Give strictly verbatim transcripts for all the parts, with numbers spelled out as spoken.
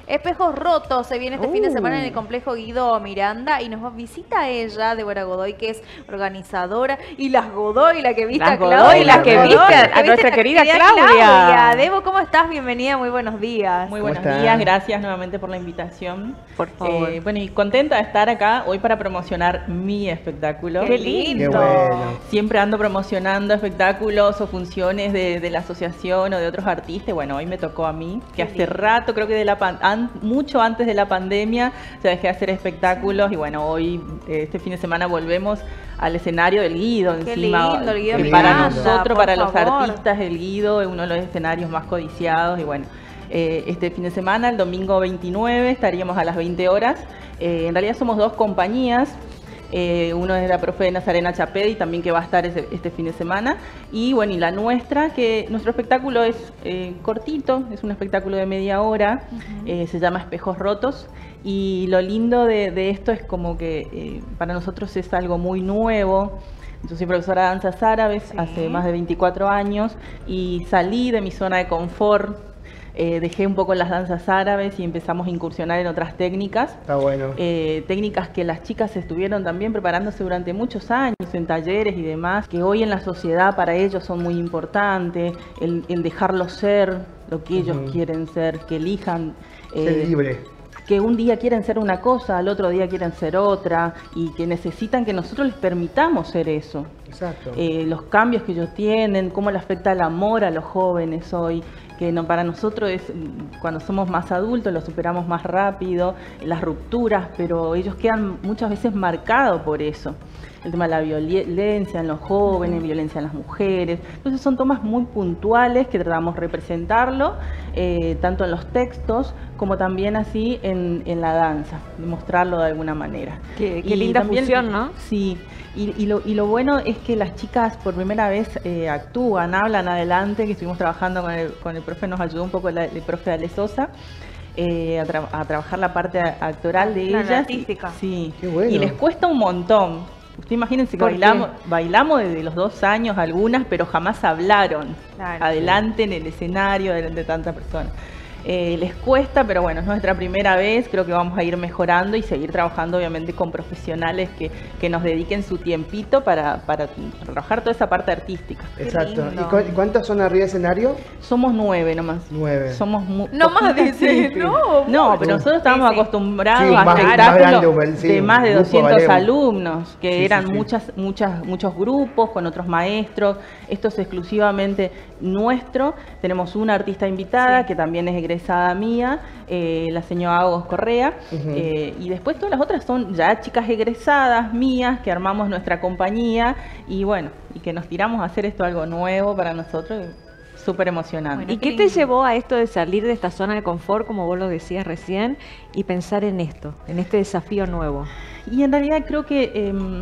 Espejos Rotos se viene este Uh. fin de semana en el complejo Guido Miranda y nos visita ella, Débora Godoy, que es organizadora, y las Godoy, la que viste Las a Godoy, Claudia. la que Godoy, viste a- la que a nuestra la querida Claudia. Claudia. Debo, ¿cómo estás? Bienvenida, muy buenos días. Muy ¿Cómo buenos está? días, gracias nuevamente por la invitación. Por favor. Eh, bueno, y contenta de estar acá hoy para promocionar mi espectáculo. ¡Qué lindo! Qué bueno. Siempre ando promocionando espectáculos o funciones de, de la asociación o de otros artistas. Bueno, hoy me tocó a mí, que Qué hace lindo. rato, creo que de la pan- an- mucho antes de la pandemia, ya dejé de hacer espectáculos y bueno, hoy, eh, este fin de semana volvemos al escenario del Guido. Qué encima, lindo, el Guido que Miranda, para nosotros, por para los favor. artistas, el Guido es uno de los escenarios más codiciados y bueno. Eh, este fin de semana, el domingo veintinueve, estaríamos a las veinte horas. Eh, en realidad somos dos compañías. Eh, uno es la profe de Nazarena Chapedi, también que va a estar ese- este fin de semana. Y bueno, y la nuestra, que nuestro espectáculo es eh, cortito, es un espectáculo de media hora, eh, se llama Espejos Rotos. Y lo lindo de, de esto es como que eh, para nosotros es algo muy nuevo. Yo soy profesora de danzas árabes Sí. hace más de veinticuatro años y salí de mi zona de confort. Eh, dejé un poco las danzas árabes y empezamos a incursionar en otras técnicas. Está bueno. Eh, técnicas que las chicas estuvieron también preparándose durante muchos años en talleres y demás, que hoy en la sociedad para ellos son muy importantes, el, el dejarlos ser lo que ellos Ujú. quieren ser, que elijan. Ser eh, libre. que un día quieren ser una cosa, al otro día quieren ser otra, y que necesitan que nosotros les permitamos ser eso. Exacto. Eh, los cambios que ellos tienen, cómo le afecta el amor a los jóvenes hoy, que no, para nosotros es mm, cuando somos más adultos lo superamos más rápido, las rupturas, pero ellos quedan muchas veces marcados por eso. El tema de la violencia en los jóvenes, violencia en las mujeres. Entonces son tomas muy puntuales que tratamos de representarlo, eh, tanto en los textos como también así en, en la danza, demostrarlo de alguna manera. Qué, qué Y linda también- fusión, ¿no? Sí, y, y, lo, y lo bueno es que las chicas por primera vez eh, actúan, hablan adelante, que estuvimos trabajando con el, con el profe, nos ayudó un poco la- el profe Ale Sosa. eh, a, tra- a trabajar la parte a- actoral de Claro, la ellas. artística. Sí, Qué bueno. y les cuesta un montón. Usted imagínense que ¿Por qué? bailamos, bailamos desde los dos años algunas, pero jamás hablaron Claro. adelante en el escenario, delante de tanta persona. Eh, les cuesta, pero bueno, es nuestra primera vez, creo que vamos a ir mejorando y seguir trabajando obviamente con profesionales que, que nos dediquen su tiempito para, para trabajar toda esa parte artística. Qué Exacto. ¿Y, lindo. cu- y cuántas son arriba de escenario? Somos nueve nomás. Nueve. Somos mu- No más, poquitas, dice, sí. no, No, mucho. pero nosotros estábamos Sí, sí. acostumbrados Sí, a más- más espectáculos grande, igual, sí, de más de grupo doscientos ballet. alumnos, que Sí, sí, eran sí. muchas, muchas, muchos grupos con otros maestros. Esto es exclusivamente nuestro. Tenemos una artista invitada Sí. que también es egresada mía, eh, la señora Agos Correa. Ujú. eh, y después todas las otras son ya chicas egresadas mías que armamos nuestra compañía y bueno, y que nos tiramos a hacer esto algo nuevo para nosotros. Súper emocionante. Bueno, ¿Y qué qué te lindo. llevó a esto de salir de esta zona de confort, como vos lo decías recién, y pensar en esto, en este desafío nuevo? Y en realidad creo que em,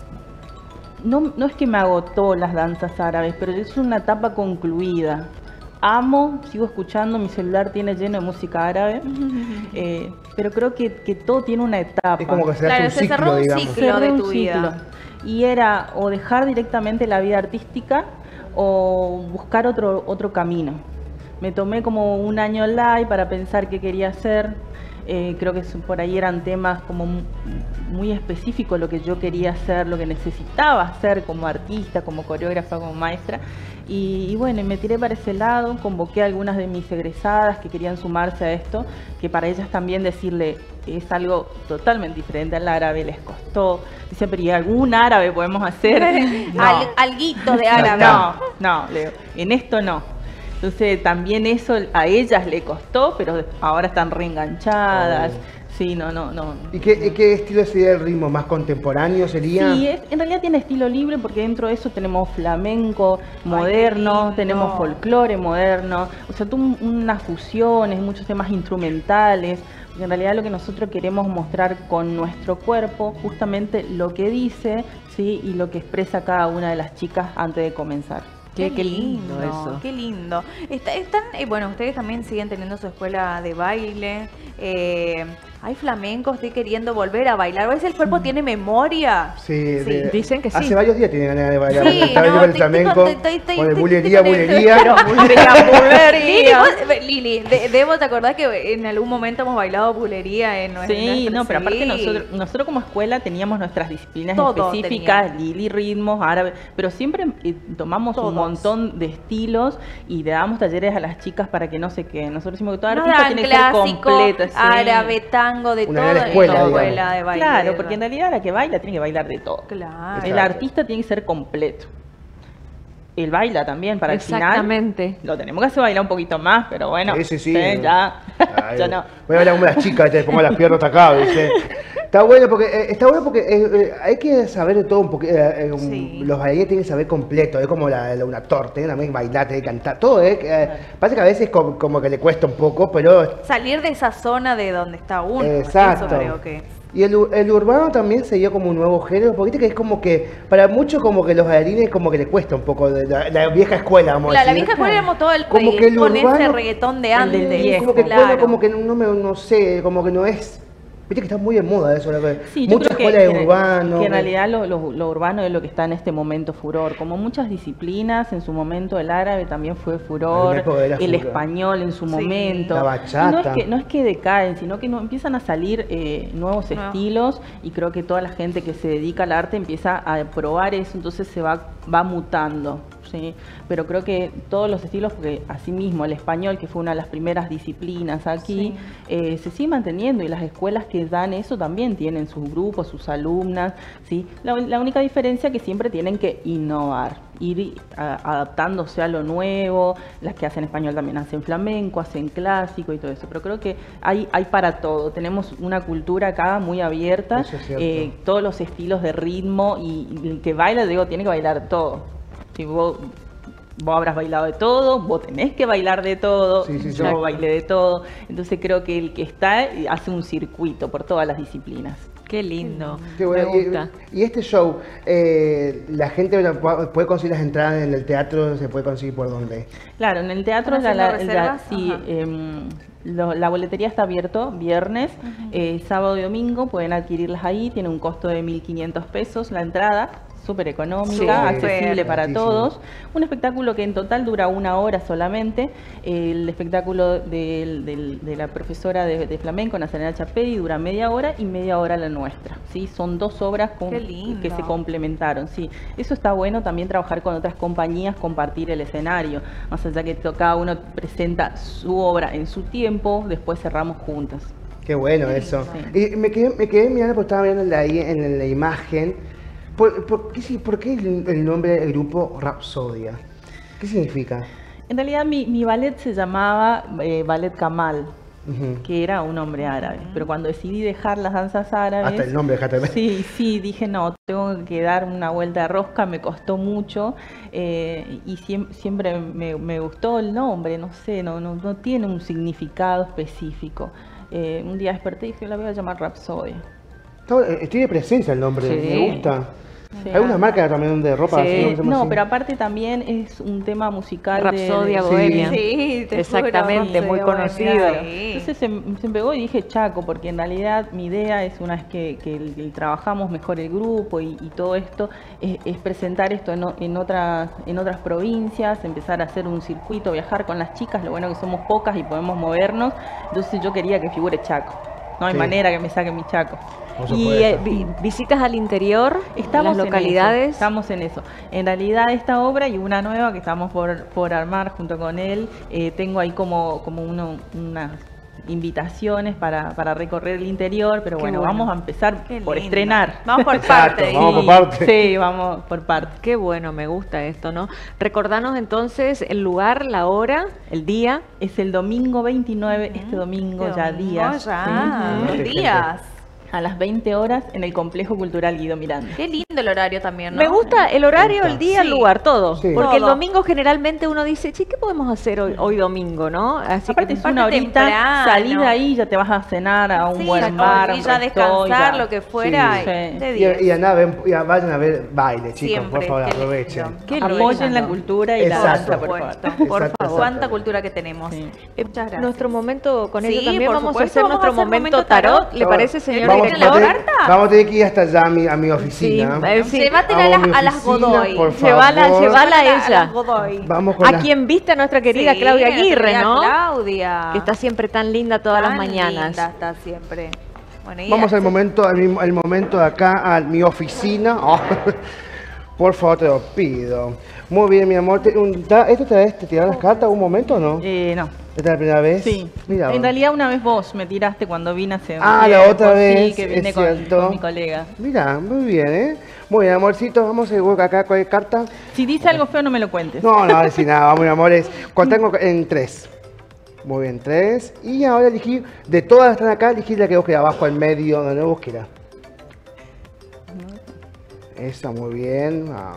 no, no es que me agotó las danzas árabes, pero es una etapa concluida. Amo, sigo escuchando, mi celular tiene lleno de música árabe, eh, pero creo que, que todo tiene una etapa. Es como que se Claro, hace se un cerró ciclo, un digamos. ciclo. Cerré de un tu vida. Y era o dejar directamente la vida artística o buscar otro, otro camino. Me tomé como un año live para pensar qué quería hacer. Eh, creo que por ahí eran temas como mu- muy específicos lo que yo quería hacer, lo que necesitaba hacer como artista, como coreógrafa, como maestra. Y, y bueno, y me tiré para ese lado, convoqué a algunas de mis egresadas que querían sumarse a esto, que para ellas también decirle es algo totalmente diferente al árabe, les costó. Dicen, pero ¿y algún árabe podemos hacer? No. Al, alguito de árabe. No, no, Leo, en esto no. Entonces también eso a ellas le costó, pero ahora están reenganchadas. Oh. Sí, no, no, no. ¿Y qué, qué estilo sería el ritmo? ¿Más contemporáneo sería? Sí, es- en realidad tiene estilo libre porque dentro de eso tenemos flamenco moderno, lindo. tenemos folclore moderno, o sea, tú- unas fusiones, muchos temas instrumentales, porque en realidad lo que nosotros queremos mostrar con nuestro cuerpo, justamente lo que dice, sí, y lo que expresa cada una de las chicas antes de comenzar. Qué, qué lindo eso. Qué lindo. Está- están, eh, bueno, ustedes también siguen teniendo su escuela de baile. eh, hay flamencos, estoy queriendo volver a bailar. A veces el cuerpo tiene memoria. Sí, de- dicen que sí. Hace varios días tienen ganas de bailar. Sí, Está no, viendo el estoy- flamenco, estoy- estoy- con el estoy- bulería, estoy con el- bulería. Lili, vos- Lili, de- debo te acordás que en algún momento hemos bailado bulería en nuestra Sí, nuestra- no, pero aparte sí. nosotros, nosotros como escuela teníamos nuestras disciplinas Todo específicas, teníamos. Lili, ritmos, árabe, pero siempre eh, tomamos Todos. un montón de estilos y le damos talleres a las chicas para que no se queden. Nosotros decimos que toda Nos artista dan tiene que ser clásico, completa. sí. árabe, tango, de Una todo gran en escuela, la digamos. escuela de baile. Claro, porque en realidad la que baila tiene que bailar de todo. Claro. El Exacto. artista tiene que ser completo. Él baila también para el final. Exactamente. Lo tenemos que hacer bailar un poquito más, pero bueno. Sí, sí, sí. ya. Ay, ya no. Voy a hablar como las chicas, te pongo las piernas hasta acá, ¿viste? Está bueno porque, eh, está bueno porque eh, eh, hay que saber de todo un poquito. eh, eh, un- Sí. Los bailarines tienen que saber completo, es como la, la- un actor, tienen también que bailar, tienen que cantar, todo, ¿eh? eh, Parece que a veces como, como que le cuesta un poco, pero... Salir de esa zona de donde está uno. Exacto. Eso creo que. Y el, u- el urbano también se dio como un nuevo género, porque viste que es como que, para muchos como que los bailarines como que le cuesta un poco, de la, la vieja escuela, vamos a La, la decir. vieja escuela éramos todo el Como que el reggaetón, ese urbano- reggaetón de el antes. del viejo. Como que el claro. pueblo como que no, me, no sé, como que no es... Viste que está muy de moda eso, la que- Sí, yo mucha creo que, escuela de que- urbano. que en realidad lo, lo- lo urbano es lo que está en este momento furor. Como muchas disciplinas, en su momento el árabe también fue furor, En la época era el furor. español en su Sí. momento. La bachata. Y no es que, no es que decaen, sino que no, empiezan a salir eh, nuevos No. estilos y creo que toda la gente que se dedica al arte empieza a probar eso, entonces se va, va mutando. ¿sí? Pero creo que todos los estilos, porque asimismo el español, que fue una de las primeras disciplinas aquí, eh, se sigue manteniendo y las escuelas que dan eso también tienen sus grupos, sus alumnas, ¿sí? La, la única diferencia es que siempre tienen que innovar, ir a- adaptándose a lo nuevo, las que hacen español también hacen flamenco, hacen clásico y todo eso, pero creo que hay, hay para todo, tenemos una cultura acá muy abierta, Eso es cierto. eh, todos los estilos de ritmo y, y el que baila, digo, tiene que bailar todo. Si vos, vos habrás bailado de todo, vos tenés que bailar de todo, Sí, sí, sí. yo bailé de todo. Entonces creo que el que está eh, hace un circuito por todas las disciplinas. Qué lindo. Qué bueno. Me Y- gusta. Y, este show, eh, la gente la pu- puede conseguir las entradas en el teatro, se puede conseguir por dónde. Claro, en el teatro ¿Están la, haciendo la- reservas? sí, Ajá. em, lo- la boletería está abierto viernes, eh, sábado y domingo, pueden adquirirlas ahí, tiene un costo de mil quinientos pesos la entrada. Súper económica, Súper accesible para baratísimo. todos. Un espectáculo que en total dura una hora solamente. El espectáculo del- del- de la profesora de, de flamenco, Nazarena Chapedi, dura media hora y media hora la nuestra. ¿sí? Son dos obras con- Qué lindo. que se complementaron. Sí. Eso está bueno también trabajar con otras compañías, compartir el escenario. Más allá que to- cada uno presenta su obra en su tiempo, después cerramos juntas. Qué bueno eso. Y me quedé, me quedé mirando porque estaba viendo la, ahí en la imagen. ¿Por, por qué, si- por qué el, el nombre del grupo Rapsodia? ¿Qué significa? En realidad mi, mi ballet se llamaba eh, Ballet Kamal, Ujú. que era un nombre árabe. Pero cuando decidí dejar las danzas árabes... Hasta el nombre, dejaste de ver. Sí, sí, dije no, tengo que dar una vuelta de rosca, me costó mucho eh, y siem- siempre me, me gustó el nombre, no sé, no, no, no tiene un significado específico. Eh, un día desperté y dije, la voy a llamar Rapsodia. Está bueno, eh, tiene presencia el nombre, Sí. me gusta. Sí. Hay una marca también de ropa. Sí, así, se llama no, así. pero aparte también es un tema musical de- Rapsodia de- Bohemia. Sí, te Exactamente, juro, muy sí, conocido. bueno, sí. Entonces se, se me pegó y dije Chaco, porque en realidad mi idea es una vez que, que el- el trabajamos mejor el grupo y, y todo esto, es, es presentar esto en, o- en, otras, en otras provincias, empezar a hacer un circuito, viajar con las chicas, lo bueno que somos pocas y podemos movernos, entonces yo quería que figure Chaco, no hay Sí. manera que me saque mi Chaco. Por Y supuesto. eh, vi- visitas al interior, Estamos las en localidades. eso, estamos en eso. En realidad esta obra y una nueva que estamos por, por armar junto con él, eh, tengo ahí como, como uno- unas invitaciones para, para recorrer el interior, pero Qué bueno, bueno. vamos a empezar Qué por lindo. estrenar. Vamos por Exacto, partes. vamos por Sí, parte. Sí, vamos por parte. Qué bueno, me gusta esto, ¿no? Recordanos entonces el lugar, la hora, el día. Es el domingo veintinueve, este domingo Qué ya domingo días, ya, Sí. días. a las veinte horas en el Complejo Cultural Guido Miranda. Qué lindo. El horario también, ¿no? Me gusta el horario, Me el día, Sí. el lugar, todo. Sí. Porque el Todo. domingo generalmente uno dice, che, ¿qué podemos hacer hoy, hoy domingo, no? Así Aparte que es una aparte horita, temprano. salís de ahí, ya te vas a cenar a un Sí, buen o- bar, a y un ya restaurante, descansar, ya. lo que fuera, Sí. y Sí. de Y, diez. y andá, ven- y vayan a ver baile, chicos, Siempre, por favor, qué lindo. aprovechen. Qué Apoyen lindo. la cultura y Exacto. la danza, por Por favor. supuesto, por Exacto, favor. exacto. Cuánta cultura que tenemos. Sí. Eh, Muchas gracias. Nuestro momento con ello Sí, también por vamos a supuesto, hacer vamos a nuestro hacer momento momento tarot. tarot. ¿Le parece, señor vamos, director? vamos a tener- carta? vamos a tener que ir hasta allá a mi, a mi Sí, oficina. eh, sí. Llévatela a Vamos a mi las, a las oficina, Godoy. por Llévala, favor. llévala a Llévatela ella. las Godoy. Vamos con A la- quien viste a nuestra querida Sí, Claudia nuestra Aguirre, querida ¿no? Claudia. Que está siempre tan linda todas las Tan mañanas. linda está siempre. Bueno, y Vamos al hace- momento, al, mi- al momento de acá, a mi oficina. Oh, por favor, te lo pido. Muy bien, mi amor. Te- un- ta- ¿Esto te, te tiraron las cartas un momento o no? Eh, no. ¿Esta es la primera vez? Sí. Mira. En realidad una vez vos me tiraste cuando vine hace un Ah, la tiempo, otra sí, vez, que vine es con, cierto. con mi colega. Mira, muy bien, ¿eh? Muy bien, amorcito. Vamos a ir acá con carta. Si dice algo feo no me lo cuentes. No, no, decir nada, vamos, mi amores. Tengo en tres. Muy bien, tres. Y ahora elegí, de todas las que están acá, elegí la que vos querás, abajo, al medio, donde vos quieras. Esa, muy bien. Ah.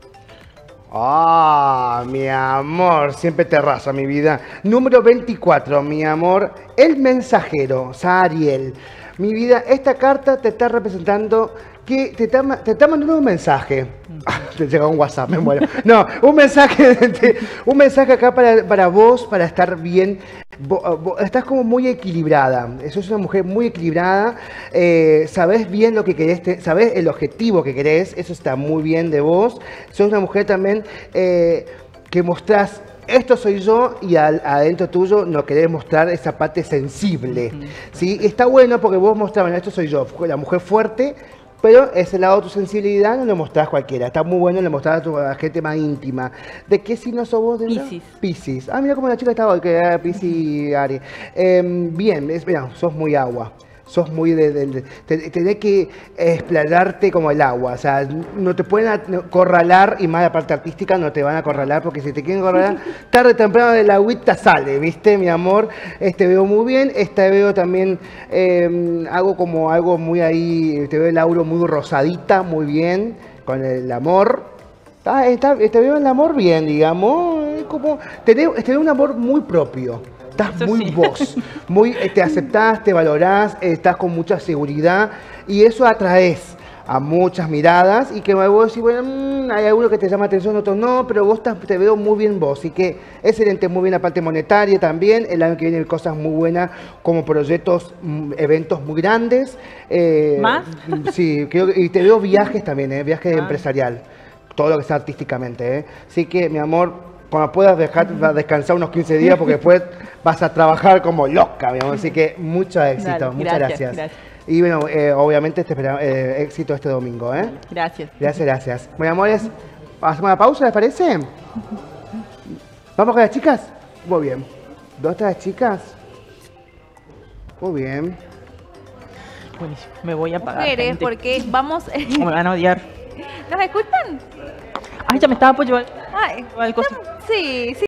Ah, mi amor, siempre te arrasa mi vida. Número veinticuatro, mi amor, el mensajero, Sariel. Mi vida, esta carta te está representando que te está, ma- te está mandando un mensaje. Ah, te llega un WhatsApp, me muero. No, un mensaje, de- un mensaje acá para, para vos, para estar bien. Vo- vo- estás como muy equilibrada. Sos una mujer muy equilibrada. Eh, sabés bien lo que querés, te- sabés el objetivo que querés. Eso está muy bien de vos. Sos una mujer también eh, que mostrás. Esto soy yo y al- adentro tuyo no querés mostrar esa parte sensible. ¿Sí? Está bueno porque vos mostrás, bueno, esto soy yo, la mujer fuerte, pero ese lado de tu sensibilidad no lo mostrás cualquiera. Está muy bueno, le mostrás a tu a la gente más íntima. ¿De qué signo sos vos? De verdad? Piscis. Piscis. Ah, mira cómo la chica estaba hoy, que era Piscis Ari. Eh, bien, es, mira, sos muy agua. Sos muy de, de- de- te- tenés que explayarte como el agua, o sea, no te pueden acorralar, y más la parte artística no te van a acorralar, porque si te quieren acorralar, tarde o temprano de la agüita sale, ¿viste, mi amor? Este veo muy bien, este veo también eh, algo como algo muy ahí, te veo el auro muy rosadita, muy bien, con el amor. Ah, está, te veo el amor bien, digamos, es como, tenés, tenés un amor muy propio. Estás Eso muy sí. vos, muy, eh, te aceptás, te valorás, eh, estás con mucha seguridad y eso atraes a muchas miradas y que vos decís, bueno, mm, hay alguno que te llama atención, otros no, pero vos estás- te veo muy bien vos, así que excelente, muy bien la parte monetaria también, el año que viene cosas muy buenas como proyectos, mm, eventos muy grandes. eh, ¿Más? Sí, creo que- y te veo viajes también, eh, viajes Ah. empresarial, todo lo que sea artísticamente, eh. Así que, mi amor, cuando puedas dejar vas a descansar unos quince días porque después vas a trabajar como loca, mi amor. Así que mucho éxito, Dale, muchas gracias, gracias. gracias. Y bueno, eh, obviamente te esperamos eh, éxito este domingo, ¿eh? Gracias. Gracias, gracias. Bueno, amores, hacemos una pausa, ¿les parece? ¿Vamos con las chicas? Muy bien. ¿Dónde están las chicas? Muy bien. Buenísimo. Me voy a pagar. Mujeres, gente. porque vamos... Me van a odiar. ¿Nos escuchan? Ay, ya me estaba por llevar Ay, al coso. sí, sí.